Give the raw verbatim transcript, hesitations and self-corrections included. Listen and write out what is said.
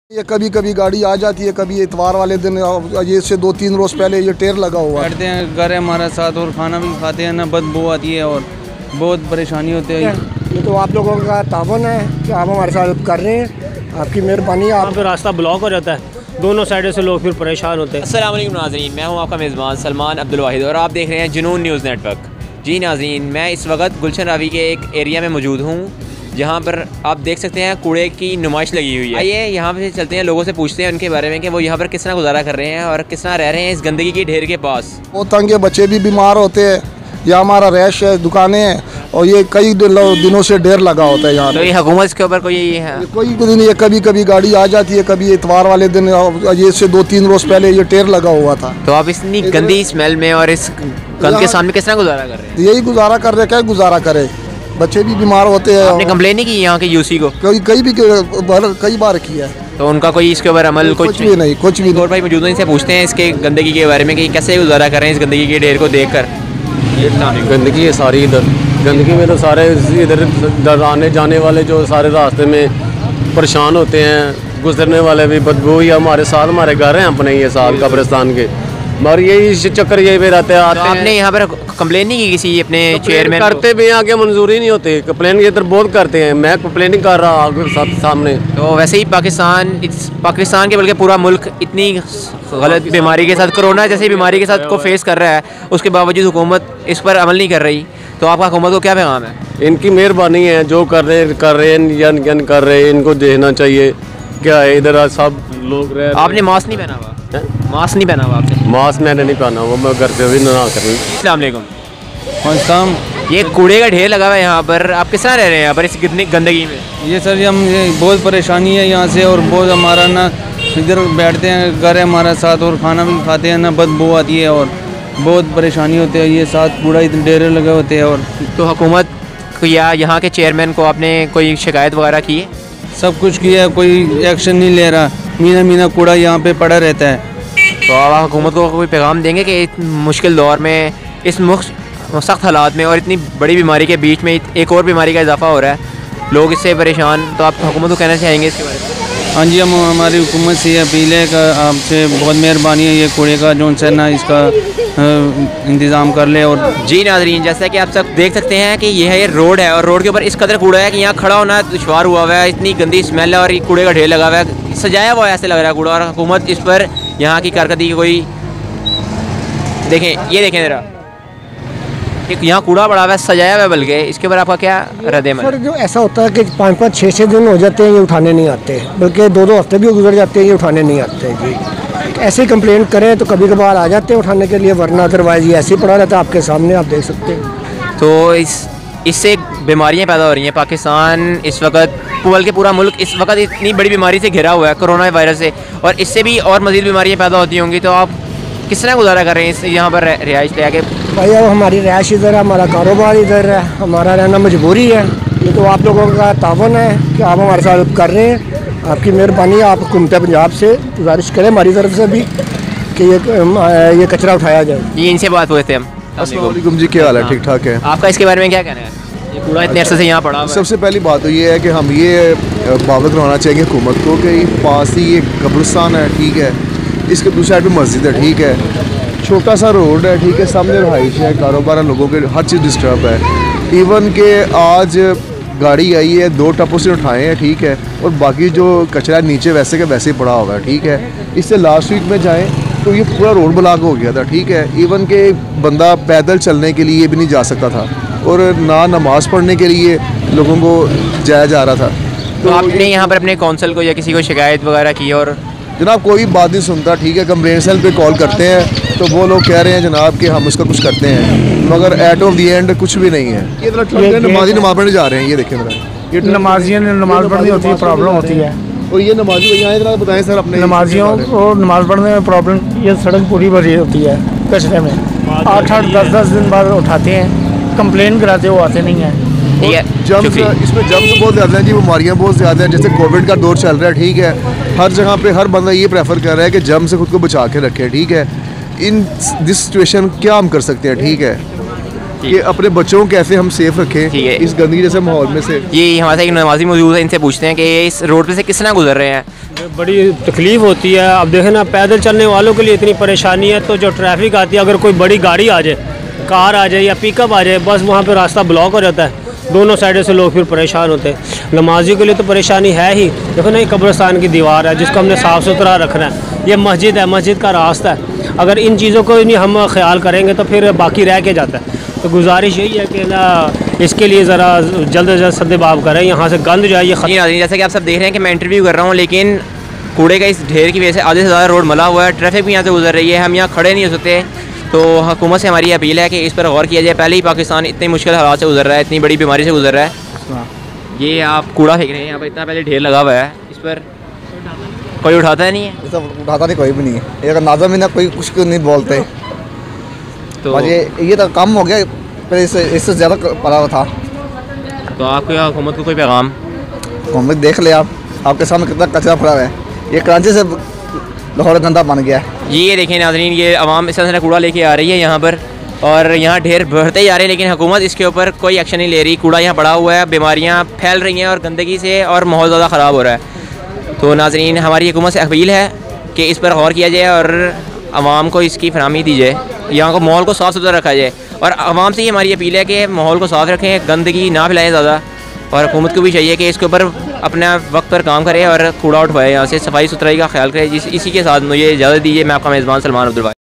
ये कभी कभी गाड़ी आ जाती है, कभी इतवार वाले दिन, ये से दो तीन रोज पहले ये टेर लगा हुआ बैठते हैं घर है हमारे साथ और खाना भी खाते हैं ना, बदबू आती है और बहुत परेशानी होती है। ये तो आप लोगों का तावन है कि आप हमारे साथ हेल्प कर रहे हैं, आपकी मेहरबानी। आप फिर रास्ता ब्लॉक हो जाता है, दोनों साइडों से लोग फिर परेशान होते हैं। अस्सलाम वालेकुम नाज़रीन, मैं हूं आपका मेज़बान सलमान अब्दुल वाहिद और आप देख रहे हैं जुनून न्यूज़ नेटवर्क। जी नाज़रीन, मैं इस वक्त गुलशन रावी के एक एरिया में मौजूद हूं जहां पर आप देख सकते हैं कूड़े की नुमाइश लगी हुई है। आइए यहां पे चलते हैं, लोगों से पूछते हैं उनके बारे में कि वो यहां पर किस तरह गुजारा कर रहे हैं और किस तरह रह रहे हैं इस गंदगी की ढेर के पास। बहुत तंग है, बच्चे भी बीमार होते हैं, यहाँ हमारा रैश है, दुकानें हैं और ये कई दिनों से ढेर लगा होता है यहाँ। तो ये हुकूमत के ऊपर कोई है? कोई दिन ये कभी कभी गाड़ी आ जाती है, कभी इतवार वाले दिन, ये से दो तीन रोज पहले ये टेर लगा हुआ था। तो आप इतनी गंदी स्मेल में और इस गंद के सामने किस तरह गुजारा कर रहे हैं? यही गुजारा कर रहे, क्या गुजारा करे, बच्चे भी बीमार होते हैं। आपने कंप्लेन नहीं की यहाँ के यूसी को? कई कई भी कई बार किया है, तो उनका कोई इसके ऊपर अमल कुछ, कुछ भी नहीं, कुछ भी। और भाई मौजूद हैं, इनसे पूछते हैं इसके गंदगी के बारे में कि कैसे गुजारा कर रहे हैं इस गंदगी के ढेर को देख कर। गंदगी है सारी इधर, गंदगी में तो सारे इधर आने जाने वाले जो सारे रास्ते में परेशान होते हैं, गुजरने वाले भी बदबू ही हमारे साथ, हमारे घर हैं अपने ये साथ कब्रिस्तान के, मगर यही चक्कर यही पे रहते हैं। आते तो आपने यहाँ पर कंप्लेन नहीं की किसी अपने चेयरमैन? करते भी आगे मंजूरी नहीं होती, कंप्लेन इधर बहुत करते हैं, मैं कंप्लेन नहीं कर रहा आपके साथ सामने। तो वैसे ही पाकिस्तान पाकिस्तान के बल्कि पूरा मुल्क इतनी गलत बीमारी के साथ, कोरोना जैसी बीमारी के साथ को फेस कर रहा है, उसके बावजूद हुकूमत इस पर अमल नहीं कर रही। तो आपका हुकूमत को क्या पैगाम है? इनकी मेहरबानी है, जो कर रहे हैं कर रहे हैं या नहीं कर रहे हैं, इनको देखना चाहिए। क्या है इधर सब लोग रहे। आपने मास्क नहीं पहना हुआ? मास्क नहीं पहना हुआ आपने? मास्क मैंने नहीं पहना हुआ, मैं घर से भी ना करूँ। अस्सलाम वालेकुम। काम ये कूड़े का ढेर लगा हुआ है यहाँ पर, आप किस तरह रह रहे हैं यहाँ पर इस कितनी गंदगी में? ये सर हम ये बहुत परेशानी है यहाँ से, और बहुत हमारा ना इधर बैठते हैं घर है हमारे साथ और खाना भी खाते हैं ना, बदबू आती है और बहुत परेशानी होती है। ये साथ कूड़ा इतने ढेर लगे होते हैं। और तो हुकूमत को या यहाँ के चेयरमैन को आपने कोई शिकायत वगैरह की है? सब कुछ किया है, कोई एक्शन नहीं ले रहा, मीना मीना कूड़ा यहाँ पे पड़ा रहता है। तो आप हुकूमत को कोई पैगाम देंगे कि इस मुश्किल दौर में, इस सख्त हालात में और इतनी बड़ी बीमारी के बीच में एक और बीमारी का इजाफा हो रहा है, लोग इससे परेशान, तो आप हुकूमत को कहना चाहेंगे इसके बारे में? हाँ जी, हम हमारी हुकूमत से ये अपील है कि आपसे बहुत मेहरबानी है, ये कूड़े का जो है ना इसका इंतज़ाम कर ले। और जी नाज़रीन, जैसा कि आप सब देख सकते हैं कि यह है रोड है और रोड के ऊपर इस कदर कूड़ा है कि यहाँ खड़ा होना दुश्वार हुआ हुआ है, इतनी गंदी स्मेल है और ये कूड़े का ढेर लगा हुआ है, सजाया हुआ है ऐसे लग रहा है कूड़ा। और हुकूमत इस पर यहाँ की कारकर्दगी कोई, देखें ये देखें ज़रा, एक यहाँ कूड़ा पड़ा हुआ है, सजाया हुआ है, बल्कि इसके ऊपर आपका क्या रद्द-ए-अमल? सर जो ऐसा होता है कि पाँच पाँच छः छः दिन हो जाते हैं, ये उठाने नहीं आते, बल्कि दो दो हफ्ते भी गुजर जाते हैं, ये उठाने नहीं आते जी। ऐसे ही कंप्लेंट करें तो कभी कभार आ जाते हैं उठाने के लिए, वरना अदरवाइज ये ऐसे ही पड़ा रहता है आपके सामने, आप देख सकते हैं। तो इस इससे बीमारियां पैदा हो रही हैं। पाकिस्तान इस वक्त, बल्कि पूरा मुल्क इस वक्त इतनी बड़ी बीमारी से घिरा हुआ है, कोरोना वायरस से, और इससे भी और मज़ीद बीमारियां पैदा होती होंगी। तो आप किस तरह गुजारा कर रहे हैं इस यहाँ पर रिहाइश ले आके? भाई अब हमारी रिहाइश इधर है, हमारा कारोबार इधर है, हमारा रहना मजबूरी है। ये तो आप लोगों का तावन है कि आप हमारे साथ हेल्प कर रहे हैं, आपकी मेहरबानी। आप हुकूमत पंजाब से गुजारिश करें हमारी तरफ से भी कि ये ये कचरा उठाया जाए। ये इनसे बात हुए थे हम। अस्सलाम वालेकुम जी, क्या हाल है? ठीक ठाक है। आपका इसके बारे में क्या कहना है? ये कूड़ा इतने अरसे से यहाँ पड़ा हुआ है। सबसे पहली बात तो ये है कि हम ये बावत करवाना चाहिए हुकूमत को कि पास ही ये कब्रिस्तान है, ठीक है, इसके दूसरी साइड पे मस्जिद है, ठीक है, छोटा सा रोड है, ठीक है, सामने रहाइश है, कारोबार है, लोगों के हर चीज़ डिस्टर्ब है। इवन के आज गाड़ी आई है, दो टप्पों से उठाए हैं, ठीक है, और बाकी जो कचरा नीचे वैसे के वैसे ही पड़ा हुआ है, ठीक है। इससे लास्ट वीक में जाएं तो ये पूरा रोड ब्लॉक हो गया था, ठीक है, इवन के बंदा पैदल चलने के लिए भी नहीं जा सकता था और ना नमाज पढ़ने के लिए लोगों को जाया जा रहा था। तो आपने यहाँ पर अपने कौंसल को या किसी को शिकायत वगैरह की? और जनाब कोई बात नहीं सुनता, ठीक है, कंप्लेंट सेल पे कॉल करते हैं तो वो लोग कह रहे हैं जनाब कि हम उसका कुछ करते हैं, मगर एट ऑफ दी एंड कुछ भी नहीं है। ये नमाजी नमाज पढ़ने जा रहे हैं, ये देखें मेरा, ये नमाजियों ने नमाज पढ़नी होती है, प्रॉब्लम होती है। और ये नमाजी भैया इतना बताएं सर अपने नमाजियों को नमाज पढ़ने में प्रॉब्लम, ये सड़क पूरी भरी होती है कचरे में, आठ आठ दस दस दिन बाद उठाते हैं, कंप्लेन कराते हो, आते नहीं हैं। ठीक है, जम्स, इसमें जम्स बहुत ज़्यादा हैं जी, बीमारियाँ बहुत ज़्यादा हैं, जैसे कोविड का दौर चल रहा है, ठीक है, हर जगह पे हर बंदा ये प्रेफर कर रहा है कि जम से खुद को बचा के रखे, ठीक है। इन दिस सिचुएशन क्या हम कर सकते हैं, ठीक है, कि अपने बच्चों को कैसे हम सेफ रखें इस गंदगी जैसे माहौल में से। ये हमारे साथ एक नमाजी मौजूद है, इनसे पूछते हैं कि इस रोड पे से किस तरह गुजर रहे हैं, बड़ी तकलीफ़ होती है। अब देखें ना, पैदल चलने वालों के लिए इतनी परेशानी है, तो जो ट्रैफिक आती है, अगर कोई बड़ी गाड़ी आ जाए, कार आ जाए या पिकअप आ जाए, बस वहाँ पे रास्ता ब्लॉक हो जाता है, दोनों साइडों से लोग फिर परेशान होते हैं। नमाजियों के लिए तो परेशानी है ही। देखो ना, ये कब्रिस्तान की दीवार है जिसको हमने साफ़ सुथरा रखना है, ये मस्जिद है, मस्जिद का रास्ता है। अगर इन चीज़ों को नहीं हम ख्याल करेंगे तो फिर बाकी रह के जाता है। तो गुजारिश यही है कि ना, इसके लिए ज़रा जल्द से जल्द सद्देबाब करें, यहाँ से गंद जो है ये खत्म। जैसा कि आप सब देख रहे हैं कि मैं इंटरव्यू कर रहा हूँ, लेकिन कूड़े का इस ढेर की वजह से आधे से ज़्यादा रोड मला हुआ है, ट्रैफिक भी यहाँ से गुजर रही है, हम यहाँ खड़े नहीं हो सकते। तो हुकूमत से हमारी अपील है कि इस पर गौर किया जाए। पहले ही पाकिस्तान इतनी मुश्किल हालात से गुजर रहा है, इतनी बड़ी बीमारी से गुजर रहा है। ये आप कूड़ा फेंक रहे हैं, यहाँ पर इतना पहले ढेर लगा हुआ है, इस पर कोई उठाता है नहीं है? ये सब उठाता नहीं, कोई भी नहीं है। ये अगर नाज़म ही ना कोई कुछ क्यों नहीं बोलते, तो ये ये तो कम हो गया, पहले इससे इससे ज़्यादा पड़ा था। तो आपको या हुकूमत को कोई पैगाम? हुकूमत देख ले, आप आपके सामने कितना कचरा पड़ा है। ये कराची से लाहौर गंदा बन गया है। ये देखें नाज़रीन, ये आवाम इस तरह से कूड़ा लेके आ रही है यहाँ पर, और यहाँ ढेर बढ़ते जा रहे हैं, लेकिन हुकूमत इसके ऊपर कोई एक्शन नहीं ले रही। कूड़ा यहाँ पड़ा हुआ है, बीमारियाँ फैल रही हैं और गंदगी से, और माहौल ज़्यादा ख़राब हो रहा है। तो नाज़रीन, हमारी हुकूमत से अपील है कि इस पर गौर किया जाए और आवाम को इसकी फरहमी दी जाए, यहाँ को माहौल को साफ़ सुथरा रखा जाए। और आवाम से ही हमारी अपील है कि माहौल को साफ़ रखें, गंदगी ना फैलाएं ज़्यादा, और हुकूमत को भी चाहिए कि इसके ऊपर अपना वक्त पर काम करे और कूड़ा उठवाए, यहाँ से सफाई सुथराई का ख्याल करे। जिस इसी के साथ मुझे इजाज़त दीजिए। मैं आपका मेज़बान सलमान अब्दुल।